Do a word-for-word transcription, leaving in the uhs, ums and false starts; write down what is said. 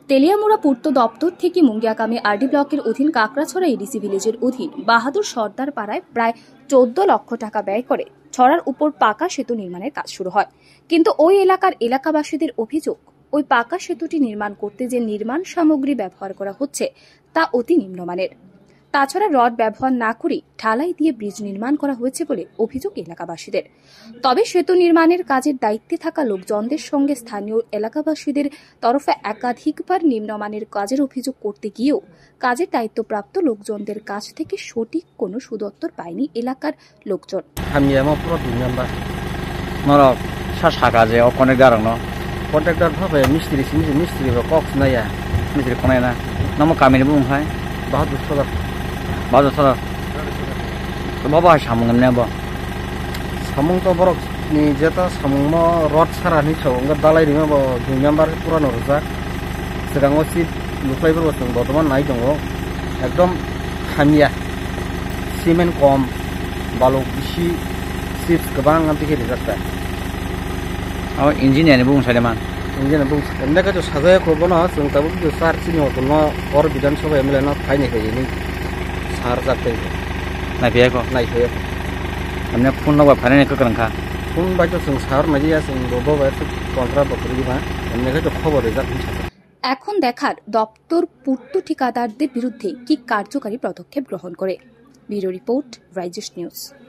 তেলিয়ামুড়া পূর্ত দপ্তর থেকে মুঙ্গিয়াকামী আরডি ব্লকের অধীন কাকড়াছড়া এডিসি ভিলেজের অধীন বাহাদুর সর্দার পাড়ায় প্রায় চোদ্দ লক্ষ টাকা ব্যয় করে ছড়ার উপর পাকা সেতু নির্মাণের কাজ শুরু হয়। কিন্তু ওই এলাকার এলাকাবাসীদের অভিযোগ, ওই পাকা সেতুটি নির্মাণ করতে যে নির্মাণ সামগ্রী ব্যবহার করা হচ্ছে তা অতি নিম্নমানের। তাছাড়া রড ব্যবহার না করে ঢালাই দিয়ে ব্রিজ নির্মাণ করা হয়েছে বলে অভিযোগ এলাকাবাসীদের। তবে সেতু নির্মাণের কাজের দায়িত্বে থাকা লোকজনদের সঙ্গে স্থানীয় এলাকাবাসীদের তরফে একাধিকবার নিম্নমানের কাজের অভিযোগ করতে গিয়েও কাজের দায়িত্বপ্রাপ্ত লোকজনদের কাছ থেকে সঠিক কোনো সুদত্তর পায়নি এলাকার লোকজন। কন্ট্রাক্টর ভাবে মিস্ত্রি মিস্ত্রি কক্স নাইয়া মিস্ত্রি খনায় না নাম কামিনি বুংহাই বাহাদুর সদর বাহাদুর সদর বাবা সামুং নেব সামুং তো বরক ni jeta samung mo rod sara ni so nga dalai ringa bo দুই নাম্বার পুরানো রোজা সেগাঙ্গ সিট লুকাইবার বস্তু বর্তমান নাই দङ একদম হামিয়া সিমেন্ট কম বালু বেশি চিপস गोबां आमतिखे रिजार्टा अब इन्जिनियर बुं साइडमान इन्जिनियर बुं एमने का साजाय खबनो जों ताबो जो सार सिनि हतलनो और विधानसभा एमएलए न फाइने खैनि सार जाते नायफेको नायफेको हमने फोन नबा फाइने ककरंखा फोन बाजो जों सार माजिया जों बबो बाय कन्ट्राक्ट बकरिबा एमने का खबर रिजार्ट এখন দেখার দপ্তর পূর্ত ঠিকাদারদের বিরুদ্ধে কি কার্যকারী পদক্ষেপ গ্রহণ করে। ব্যুরো রিপোর্ট রাইজেশ নিউজ।